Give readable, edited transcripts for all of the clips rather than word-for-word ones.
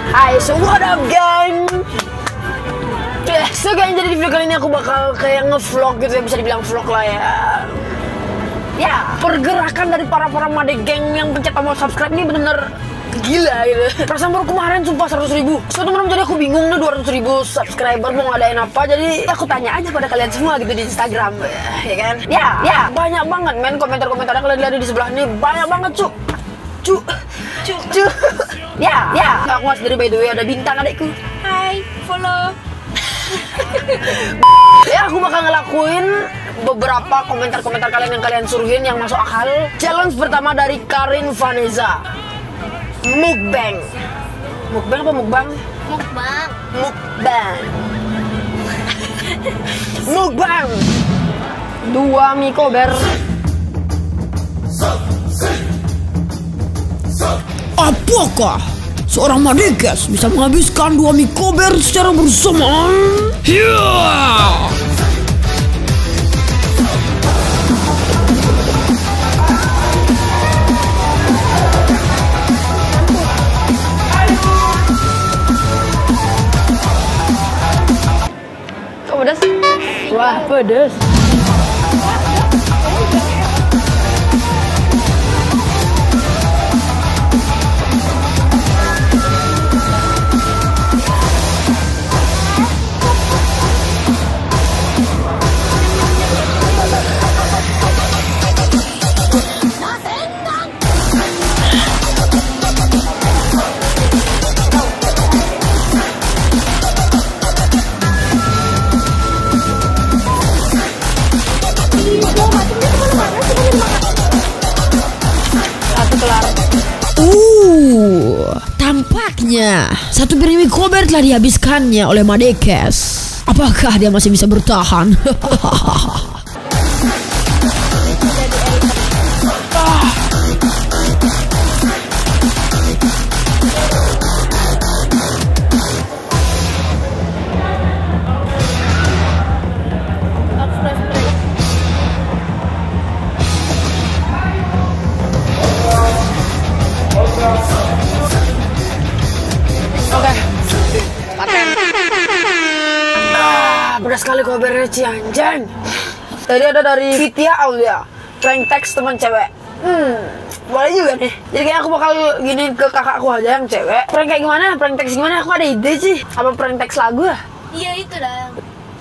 Hai, so what up gang? So gang, jadi di video kali ini aku bakal kayak nge-vlog gitu ya, bisa dibilang vlog lah ya. Ya, pergerakan dari para made geng yang pencet tombol subscribe ini bener-bener gila gitu. Perasaan baru kemarin sumpah 100.000. So teman-teman, jadi aku bingung nih 200.000 subscriber mau ngadain apa. Jadi aku tanya aja pada kalian semua gitu di Instagram ya kan. Ya, banyak banget men komentar-komentarnya, kalian lihat di sebelah ini banyak banget cu. Ya, aku sendiri by the way ada bintang adekku. Hai, follow. Ya, aku bakal ngelakuin beberapa komentar-komentar kalian yang kalian suruhin yang masuk akal. Challenge pertama dari Karin Vanessa. Mukbang. Mukbang apa mukbang? Mukbang. Mukbang. 2 mie kober. Apakah seorang Madeges bisa menghabiskan 2 mie kober secara bersamaan? Kok pedas? Wah, pedas. Tampaknya satu piring mie kober telah dihabiskannya oleh Madeges. Apakah dia masih bisa bertahan? Pedas sekali kobernya cianjang. Tadi ada dari Vidya Aulia, prank text teman cewek. Boleh juga nih. Jadi kayak aku bakal gini ke kakakku aja yang cewek. Prank kayak gimana? Prank text gimana? Aku ada ide sih. Apa prank text lagu ya? Iya itu dah.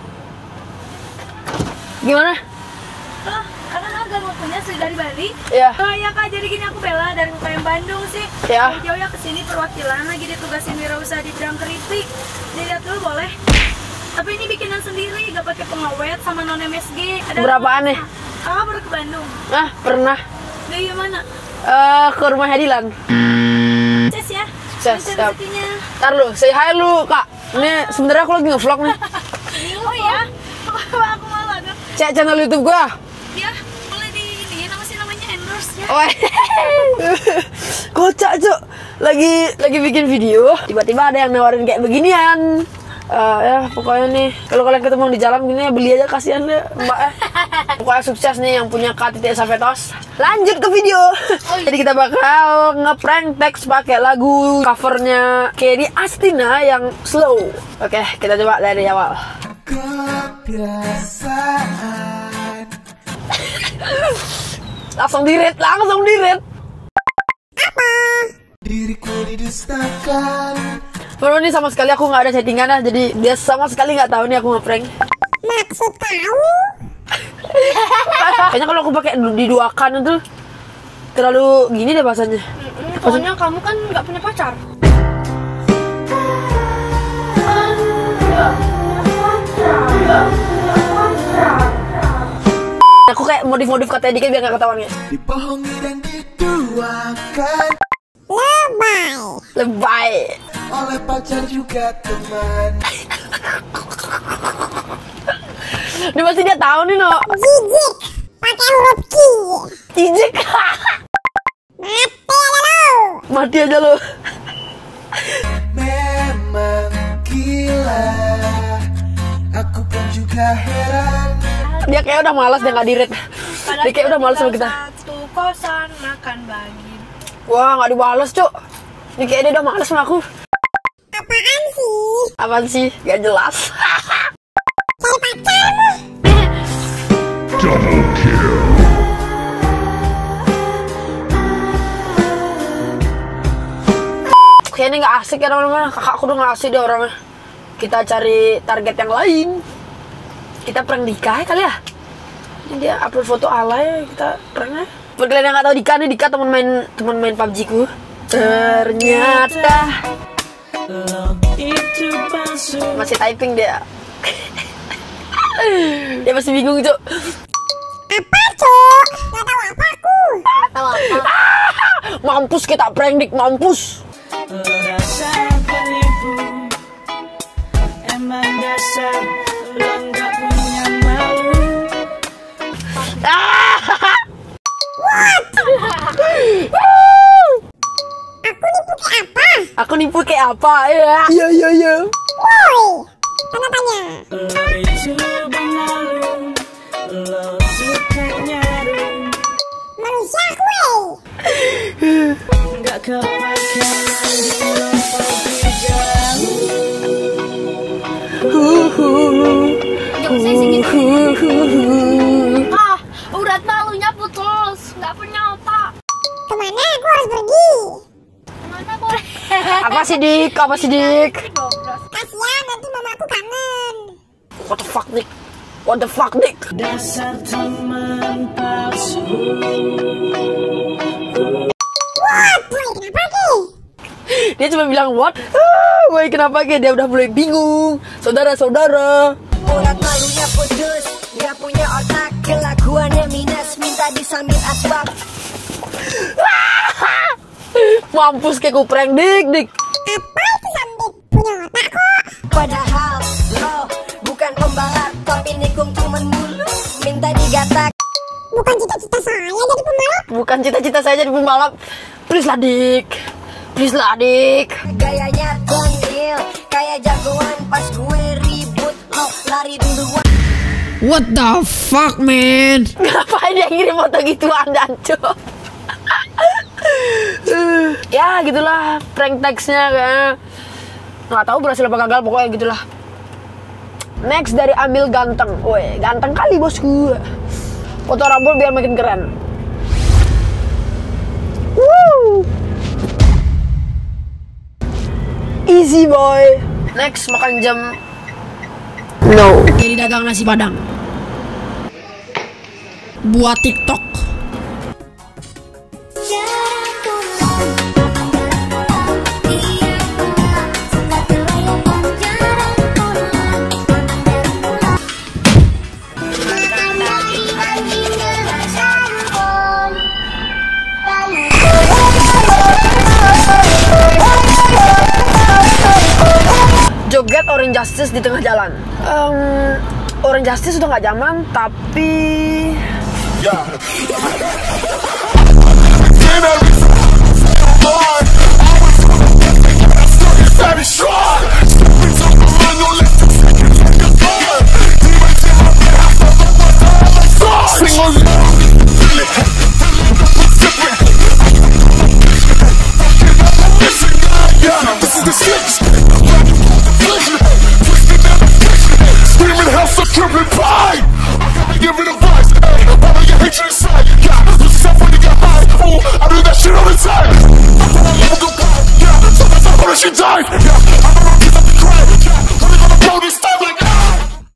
Gimana? Oh, karena Aga mau punya dari Bali. Iya. Oh ya kak, jadi gini aku Bella dari UKM Bandung sih. Ya. Jauh ya kesini perwakilan lagi ditugasin wirausaha di bidang keripik. Dilihat dulu boleh. Tapi ini bikinan sendiri, gak pakai pengawet sama non MSG. Ada berapaan nih? Kakak baru ke Bandung. Ah, pernah. Dari mana? Ke rumah Hadilan. Ces ya. Ces, siap. Ntar lu, say hi lu kak. Ini sebenarnya aku lagi nge-vlog nih. Oh iya? Aku malu agak. Cek channel YouTube gua. Ya, boleh di ini, namanya endorse ya. Oh, kocak cuk. Lagi bikin video, tiba-tiba ada yang nawarin kayak beginian. Ya pokoknya nih, kalau kalian ketemu di jalan gini ya beli aja, kasihan deh mbak ya. Pokoknya sukses nih yang punya KTT Savetos. Lanjut ke video. Jadi kita bakal nge-prank text pakai lagu covernya Kelly Astina yang Slow. Oke, kita coba dari awal. Kebiasaan. Langsung di-rate. Apa? Diriku didustakan. Bro, ini sama sekali aku nggak ada settingannya, jadi dia sama sekali nggak tahu nih aku nge-prank. Maksud tahu? Kayaknya kalau aku pakai diduakan itu terlalu gini deh bahasanya. Soalnya kamu kan nggak punya pacar. Aku kayak modif kata dikit biar nggak ketahuan ya. Dibohongi dan diduakan. Lebay. Oleh pacar juga teman. Ini pasti dia tahu nih no. Jijik, pakai huruf Q. Jijik. Mati aja lo. Memang gila. Aku pun juga heran. Dia kayak udah malas dia nggak di-rate. Dia kayak udah malas sama kita. Satu kosan makan bagi. Wah, nggak dibales cuk. Ini kayak dia udah malas sama aku. sih? Apaan sih? Gak jelas. Cari pacarmu. Double kill. Kayaknya nggak asik ya teman-teman. Kakakku udah nggak asik deh orangnya. Kita cari target yang lain. Kita prank Dika kali ya. Ini dia upload foto alay, kita pranknya. Buat kalian yang nggak tahu Dika nih, Dika teman main PUBG ku. Ternyata masih typing dia. Dia masih bingung Cuk. Apa Cuk? Gak tahu apa aku. Tahu apa? Mampus kita prank Dik, mampus. Dasar penipu, emang dasar lo nggak punya malu. Aku nipu kayak apa ya? Iya. Woi, tanda tanya. Lo itu benalu, lo suka nyaru, Manusia kue. nggak kepake lagi lo pergi jauh. Gak usah segitu. Urat malunya putus, nggak punya otak. Kemana aku harus pergi? Mana boleh? Apa sih Dik? Kasian nanti mamaku kangen. What the fuck Dik? Dasar teman palsu. What? Woi, kenapa ki? Dia cuma bilang what? Woi kenapa Ki? Dia udah mulai bingung. Saudara-saudara. Urat malunya putus, gak punya otak, kelakuannya minus, minta disambit asbak. Mampus kayak ku prank Dik. Apa itu sambit? Punya otak kok. Padahal lo bukan pembalap, tapi nikung cuman mulu, minta digatak. Bukan cita-cita saya jadi pembalap. Bukan cita-cita saya jadi pembalap. Please lah Dik. Gayanya tengil, kayak jagoan, pas gue ribut, lo lari duluan. What the fuck man? Ngapain dia ngirim foto gituan Cuk? Ya gitulah prank teksnya kayaknya. Nggak tahu berhasil apa gagal, pokoknya gitulah. Next dari Ambil Ganteng. Woi, ganteng kali bosku. Foto rambut biar makin keren. Woo. Easy boy. Next makan jam. No. Jadi dagang nasi padang. Buat TikTok. Joget Orange Justice di tengah jalan. Orange Justice udah nggak zaman, tapi She died.